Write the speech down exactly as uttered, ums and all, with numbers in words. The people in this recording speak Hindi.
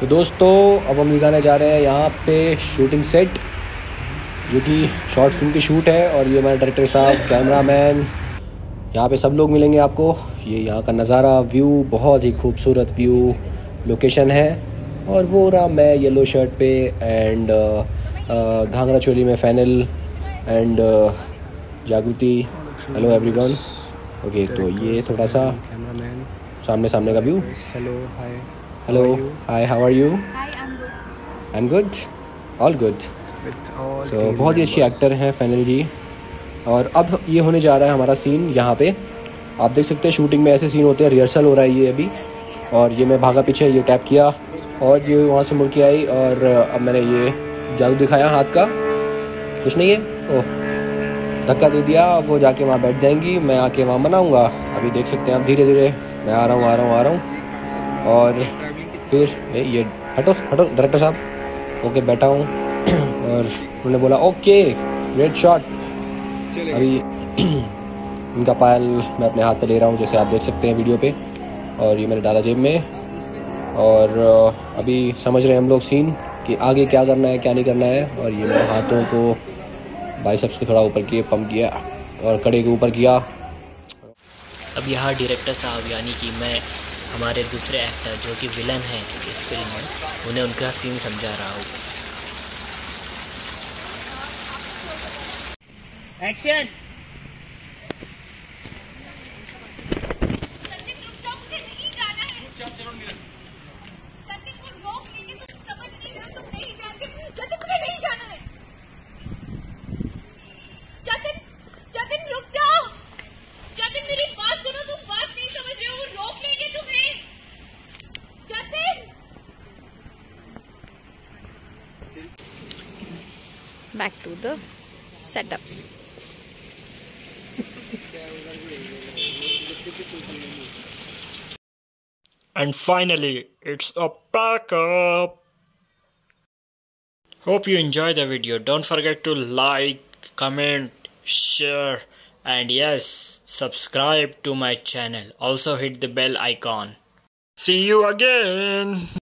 तो दोस्तों अब हम दिखाने जा रहे हैं यहाँ पे शूटिंग सेट, जो कि शॉर्ट फिल्म की शूट है। और ये हमारे डायरेक्टर साहब, कैमरामैन, यहाँ पे सब लोग मिलेंगे आपको। ये यहाँ का नज़ारा, व्यू, बहुत ही खूबसूरत व्यू लोकेशन है। और वो रहा मैं येलो शर्ट पे एंड घाघरा चोली में Fenal and Jagriti. Hello everyone. Okay, तो ये थोड़ा सा कैमरामैन सामने सामने का view. Hello hi hello hi, how are you? Hi, I'm good. I am good, all good. With all so बहुत ही अच्छी एक्टर हैं फैनल जी। और अब ये होने जा रहा है हमारा सीन। यहाँ पे आप देख सकते हैं शूटिंग में ऐसे सीन होते हैं। रिहर्सल हो रहा है ये अभी। और ये मैं भागा पीछे, ये टैप किया और ये वहाँ से मुड़ के आई। और अब मैंने ये जादू दिखाया हाथ का, कुछ नहीं है। ओह, धक्का दे दिया। वो जाके वहाँ बैठ जाएंगी, मैं आके वहाँ मनाऊँगा। अभी देख सकते हैं आप, धीरे धीरे मैं आ रहा हूँ आ रहा हूँ आ रहा हूँ। और फिर ए, ये हटो हटो डायरेक्टर साहब। ओके, बैठा हूँ। और उन्होंने बोला ओके ग्रेट शॉट। अभी इनका पायल मैं अपने हाथ पे ले रहा हूँ, जैसे आप देख सकते हैं वीडियो पे। और ये मैंने डाला जेब में। और अभी समझ रहे हैं हम लोग सीन कि आगे क्या करना है क्या नहीं करना है। और ये मैंने हाथों को, बाइसेप्स को थोड़ा ऊपर किए, पंप किया और कड़े के ऊपर किया। अब यहाँ डायरेक्टर साहब यानी कि मैं हमारे दूसरे एक्टर जो कि विलन हैं इस फिल्म में, उन्हें उनका सीन समझा रहा हूँ। Action. Back to the setup. And finally, it's a backup. Hope you enjoy the video. Don't forget to like, comment, share, and yes, subscribe to my channel. Also hit the bell icon. See you again.